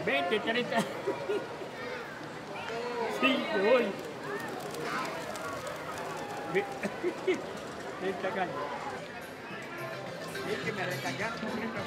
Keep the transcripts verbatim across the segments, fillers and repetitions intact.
veinte, treinta. Sí, me voy. treinta caños. Es que me recargaron.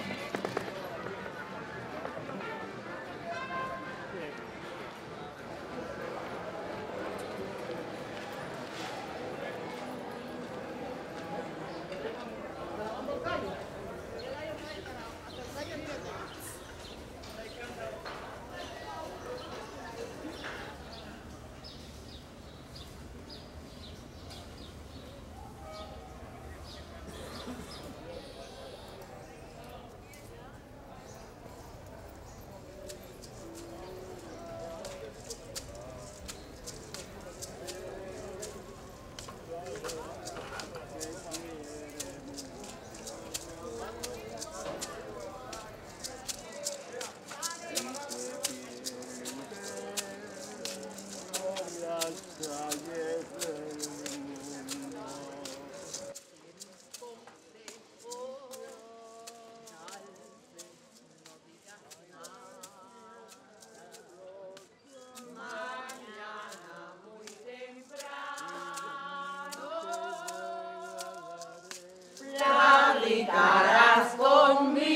Platicarás conmigo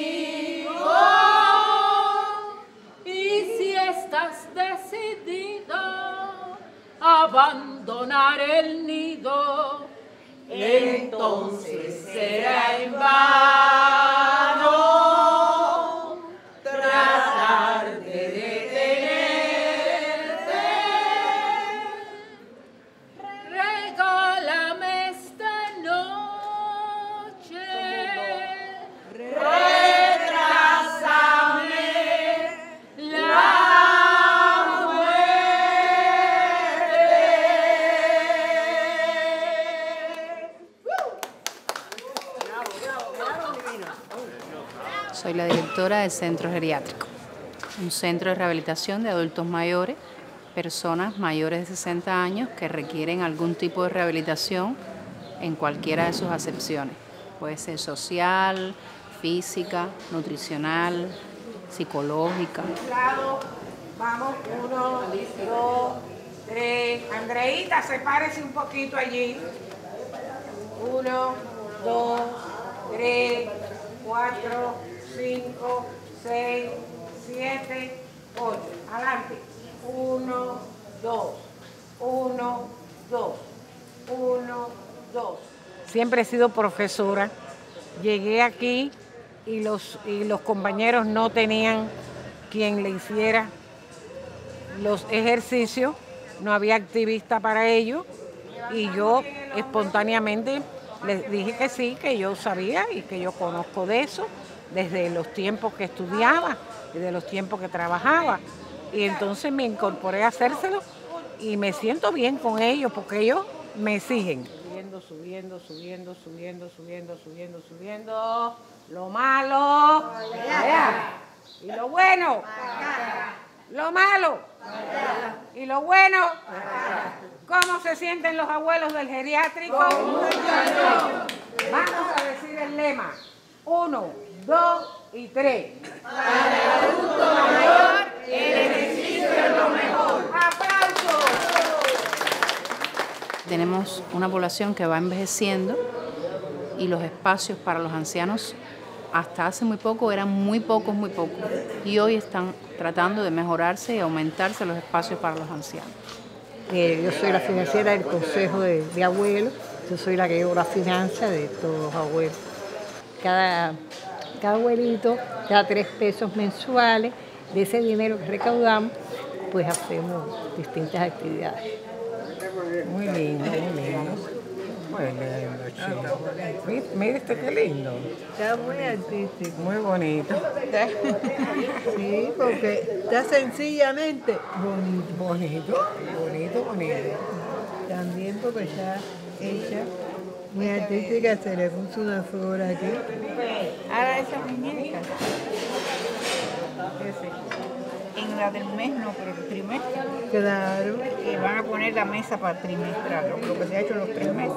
y si estás decidido a abandonar el nido, entonces será en vano tratar de detenerte. Regálame esta noche, retrásame la Soy la directora del Centro Geriátrico, un centro de rehabilitación de adultos mayores, personas mayores de sesenta años que requieren algún tipo de rehabilitación en cualquiera de sus acepciones. Puede ser social, física, nutricional, psicológica. Vamos, uno, dos, tres. Andreita, sepárese un poquito allí. Uno, dos, tres, cuatro, cinco, seis, siete, ocho. Adelante. Uno, dos, uno, dos, uno, dos. Siempre he sido profesora. Llegué aquí y los, y los compañeros no tenían quien le hiciera los ejercicios, no había activista para ello y yo espontáneamente les dije que sí, que yo sabía y que yo conozco de eso desde los tiempos que estudiaba, desde los tiempos que trabajaba y entonces me incorporé a hacérselo y me siento bien con ellos porque ellos me siguen. Subiendo, subiendo, subiendo, subiendo, subiendo, subiendo, subiendo. Lo malo, allá. Y lo bueno, acá. Lo malo, acá. Y lo bueno, acá. ¿Cómo se sienten los abuelos del geriátrico? Vamos a decir el lema. Uno, dos y tres. Para el adulto mayor, el ejercicio es lo mejor. ¡Aplausos! Tenemos una población que va envejeciendo y los espacios para los ancianos hasta hace muy poco eran muy pocos, muy pocos. Y hoy están tratando de mejorarse y aumentarse los espacios para los ancianos. Eh, yo soy la financiera del Consejo de, de Abuelos, yo soy la que llevo la finanza de todos los abuelos. Cada, cada abuelito da tres pesos mensuales, de ese dinero que recaudamos, pues hacemos distintas actividades. Muy lindo, muy lindo. Muy lindo, chico. Mira este qué lindo. Está muy artístico. Muy bonito. Sí, porque está sencillamente bonito. Bonito, bonito, bonito. También porque está hecha muy artística, se le puso una flor aquí. Ahora esa muñeca. En la del mes no, pero el trimestre. Claro. Que van a poner la mesa para trimestral, lo que se ha hecho los tres meses.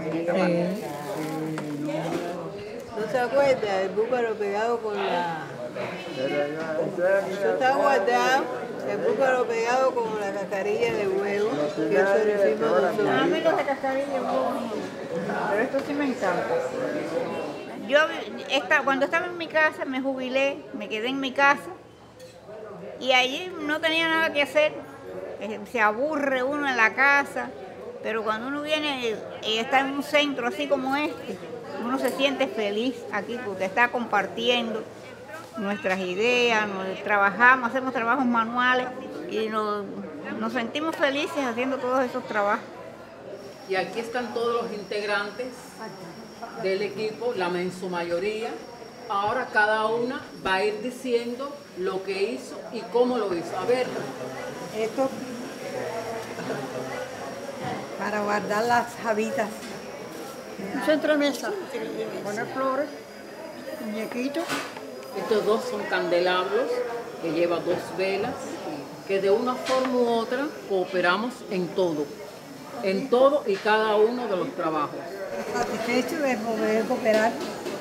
Sí. ¿No se acuerda? El búfalo pegado con la, Eso está guardado, el búfalo pegado como la cascarilla de huevo, que eso lo hicimos nosotros. A mí los de cascarilla de huevo no, pero esto sí me encanta. Yo esta, cuando estaba en mi casa me jubilé, me quedé en mi casa y allí no tenía nada que hacer. Se aburre uno en la casa, pero cuando uno viene y está en un centro así como este, uno se siente feliz aquí porque está compartiendo nuestras ideas, nos trabajamos, hacemos trabajos manuales y nos, nos sentimos felices haciendo todos esos trabajos. Y aquí están todos los integrantes del equipo, la en su mayoría. Ahora cada una va a ir diciendo lo que hizo y cómo lo hizo. A ver. Esto para guardar las habitas. Un centro de mesa. Poner flores, muñequitos. Estos dos son candelabros que lleva dos velas, que de una forma u otra cooperamos en todo, en todo y cada uno de los trabajos. Satisfecho de poder cooperar.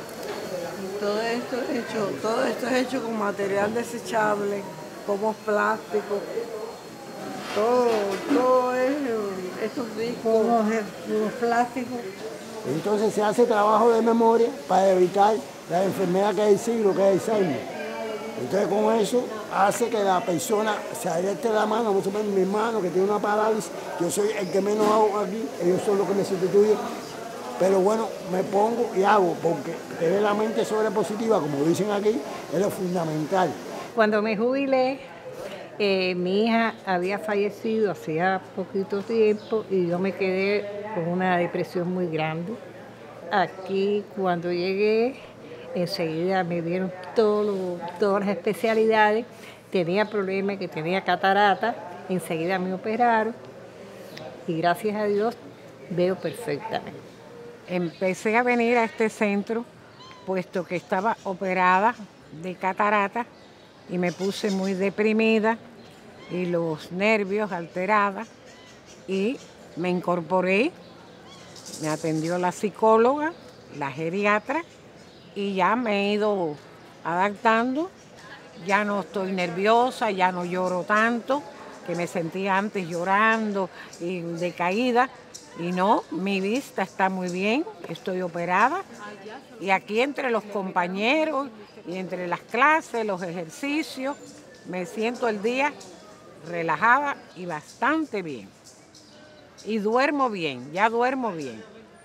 Todo esto es hecho, todo esto es hecho con material desechable, como plástico. Todo, todo es estos discos. Como los plásticos. Entonces se hace trabajo de memoria para evitar la enfermedad que es el siglo, que es Alzheimer. Entonces con eso hace que la persona se adelante la mano, mucho menos mi hermano que tiene una parálisis, yo soy el que menos hago aquí, ellos son los que me sustituyen. Pero bueno, me pongo y hago, porque tener la mente sobrepositiva, como dicen aquí, es lo fundamental. Cuando me jubilé, eh, mi hija había fallecido hacía poquito tiempo y yo me quedé con una depresión muy grande. Aquí, cuando llegué, enseguida me dieron todo, todas las especialidades. Tenía problemas, que tenía catarata, enseguida me operaron y gracias a Dios veo perfectamente. Empecé a venir a este centro puesto que estaba operada de catarata y me puse muy deprimida y los nervios alterados y me incorporé, me atendió la psicóloga, la geriatra y ya me he ido adaptando, ya no estoy nerviosa, ya no lloro tanto, que me sentía antes llorando y decaída. Y no, mi vista está muy bien, estoy operada y aquí entre los compañeros y entre las clases, los ejercicios, me siento el día relajada y bastante bien. Y duermo bien, ya duermo bien.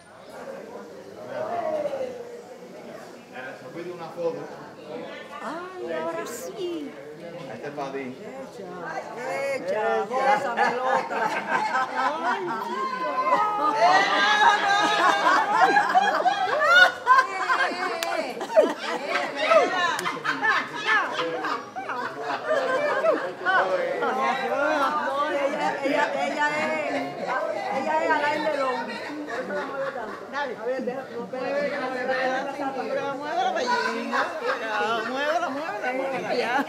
Una foto. Ay, ahora sí. Este es para ti. Echa, echa, goza, pelota. No, ella, ella, ella es, ella es Alain Delon. Por eso la mueve tanto. Dale. A ver, deja, no puede Pero muévela para allí. Muévela, muévela, muévela ya.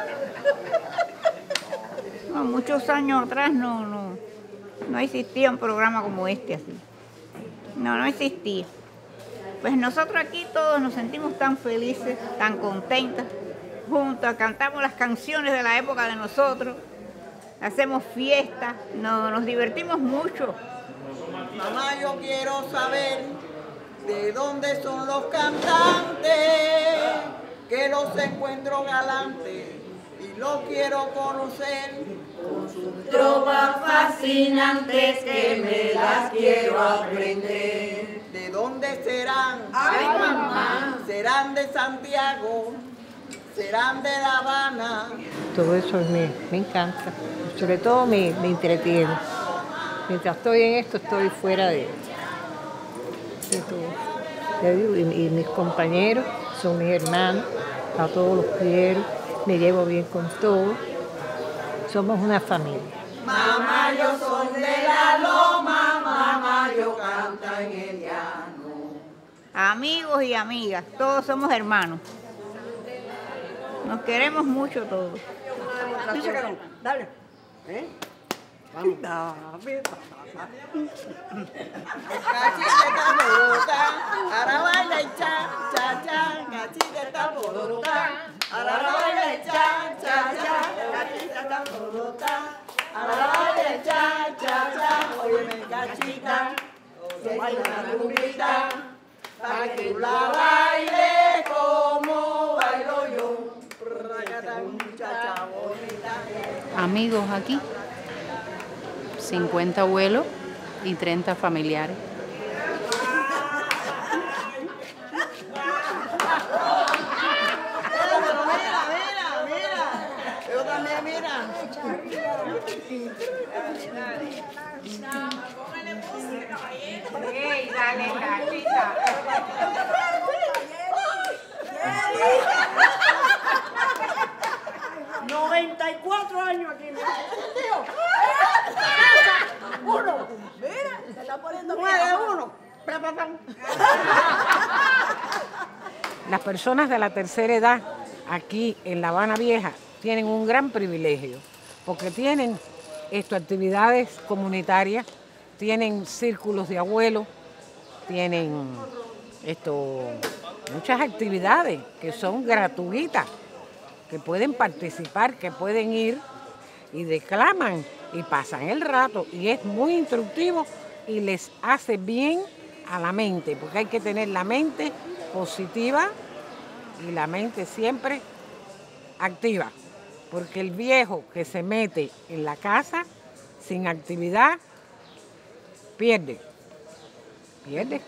No, muchos años atrás no, no, no existía un programa como este así. No, no existía. Pues nosotros aquí todos nos sentimos tan felices, tan contentas, juntas, cantamos las canciones de la época de nosotros, hacemos fiestas, no, nos divertimos mucho. Mamá, yo quiero saber de dónde son los cantantes, que los encuentro galantes y los quiero conocer. Con sus trovas fascinantes que me las quiero aprender. ¿De dónde serán? ¡Ay, mamá! ¿Serán de Santiago? ¿Serán de La Habana? Todo eso me, me encanta, sobre todo me, me entretiene. Mientras estoy en esto, estoy fuera de, de todo. Ya digo, y, y mis compañeros son mis hermanos, a todos los quiero, me llevo bien con todos. Somos una familia. Mamá, yo soy de la loma, mamá, yo canto en el llano. Amigos y amigas, todos somos hermanos. Nos queremos mucho todos. Dale. ¿Eh? Vamos. Cachita está borota, ahora baila y cha, cha, cha, cachita está borota. Ahora baile cha, cha, cha, cachita tan bonita. Ahora baile cha, cha, cha, óyeme cachita, que baila la rumbita, para que tú la bailes como bailo yo. Muchacha bonita. Amigos aquí, cincuenta abuelos y treinta familiares. ¡Ey, dale, cachita! noventa y cuatro años aquí. Uno. Mira, se está poniendo nueve uno. Las personas de la tercera edad aquí en La Habana Vieja tienen un gran privilegio porque tienen esto, actividades comunitarias, tienen círculos de abuelos, tienen esto, muchas actividades que son gratuitas, que pueden participar, que pueden ir y declaman y pasan el rato y es muy instructivo y les hace bien a la mente, porque hay que tener la mente positiva y la mente siempre activa, porque el viejo que se mete en la casa sin actividad pierde, pierde.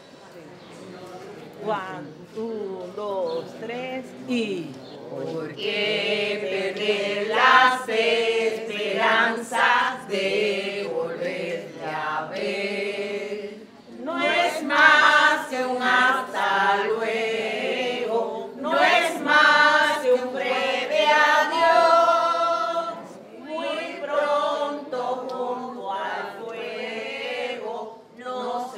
Un, dos, tres y... ¿Por qué perder las esperanzas de volverte a ver? No es más que un hasta luego, no es más que un breve adiós. Muy pronto junto al fuego nos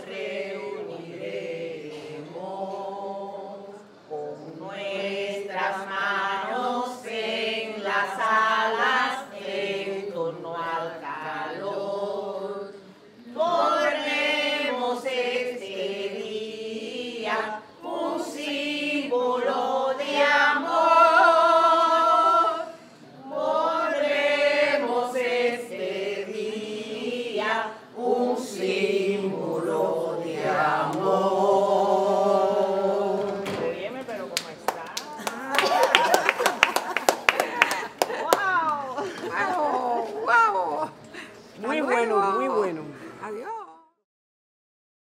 reuniremos con nuestras manos en las alas en torno al calor. Borremos este día un símbolo de amor. Borremos este día un símbolo